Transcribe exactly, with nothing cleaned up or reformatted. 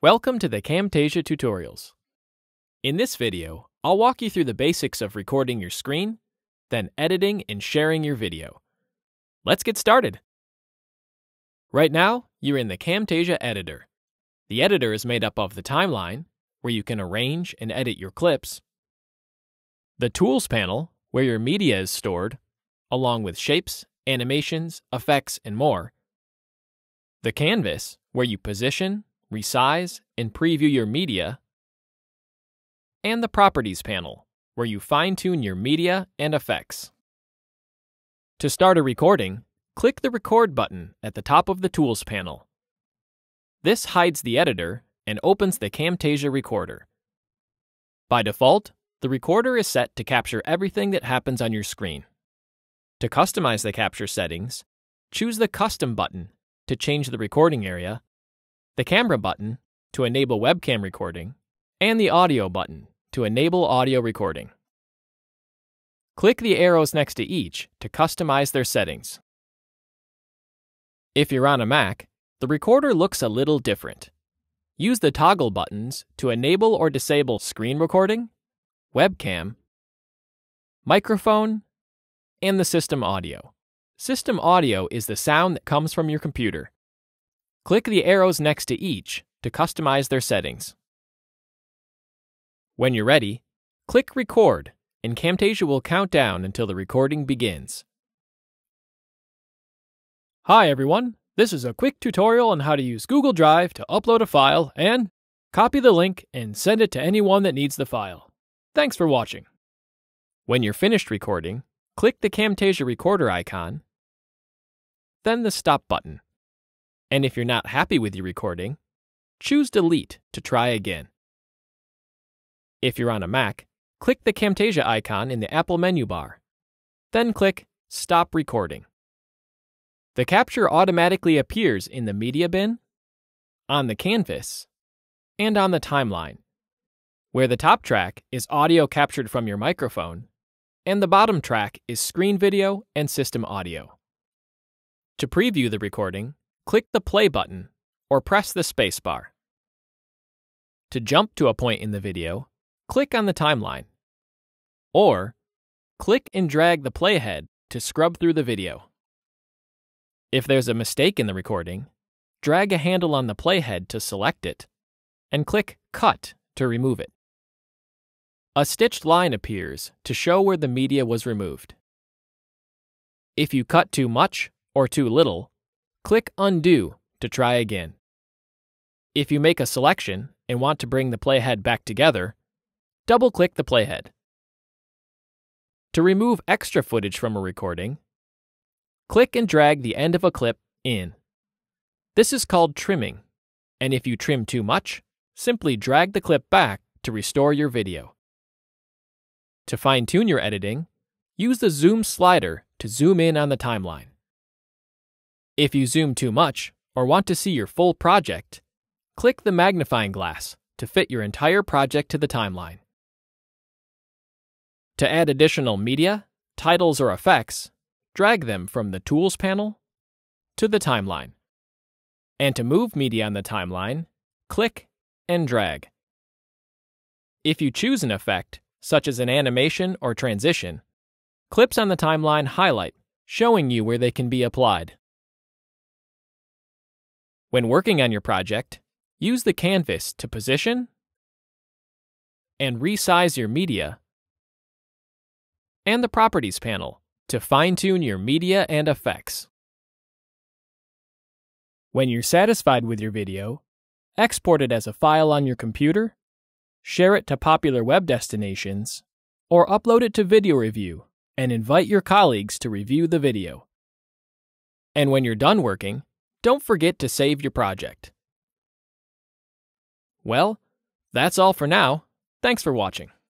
Welcome to the Camtasia tutorials. In this video, I'll walk you through the basics of recording your screen, then editing and sharing your video. Let's get started. Right now, you're in the Camtasia editor. The editor is made up of the timeline, where you can arrange and edit your clips, the Tools panel, where your media is stored, along with shapes, animations, effects, and more, the Canvas, where you position, resize, and preview your media, and the Properties panel, where you fine-tune your media and effects. To start a recording, click the Record button at the top of the Tools panel. This hides the editor and opens the Camtasia recorder. By default, the recorder is set to capture everything that happens on your screen. To customize the capture settings, choose the Custom button to change the recording area, the Camera button to enable webcam recording, and the Audio button to enable audio recording. Click the arrows next to each to customize their settings. If you're on a Mac, the recorder looks a little different. Use the toggle buttons to enable or disable screen recording, webcam, microphone, and the system audio. System audio is the sound that comes from your computer. Click the arrows next to each to customize their settings. When you're ready, click Record, and Camtasia will count down until the recording begins. Hi everyone, this is a quick tutorial on how to use Google Drive to upload a file and copy the link and send it to anyone that needs the file. Thanks for watching. When you're finished recording, click the Camtasia recorder icon, then the Stop button. And if you're not happy with your recording, choose Delete to try again. If you're on a Mac, click the Camtasia icon in the Apple menu bar. Then click Stop Recording. The capture automatically appears in the Media bin, on the Canvas, and on the timeline, where the top track is audio captured from your microphone, and the bottom track is screen video and system audio. To preview the recording, click the Play button or press the space bar. To jump to a point in the video, click on the timeline. Or, click and drag the playhead to scrub through the video. If there's a mistake in the recording, drag a handle on the playhead to select it, and click Cut to remove it. A stitched line appears to show where the media was removed. If you cut too much or too little, click Undo to try again. If you make a selection and want to bring the playhead back together, double-click the playhead. To remove extra footage from a recording, click and drag the end of a clip in. This is called trimming, and if you trim too much, simply drag the clip back to restore your video. To fine-tune your editing, use the Zoom slider to zoom in on the timeline. If you zoom too much or want to see your full project, click the magnifying glass to fit your entire project to the timeline. To add additional media, titles, or effects, drag them from the Tools panel to the timeline. And to move media on the timeline, click and drag. If you choose an effect, such as an animation or transition, clips on the timeline highlight, showing you where they can be applied. When working on your project, use the Canvas to position and resize your media, and the Properties panel to fine-tune your media and effects. When you're satisfied with your video, export it as a file on your computer, share it to popular web destinations, or upload it to Video Review and invite your colleagues to review the video. And when you're done working, don't forget to save your project. Well, that's all for now. Thanks for watching.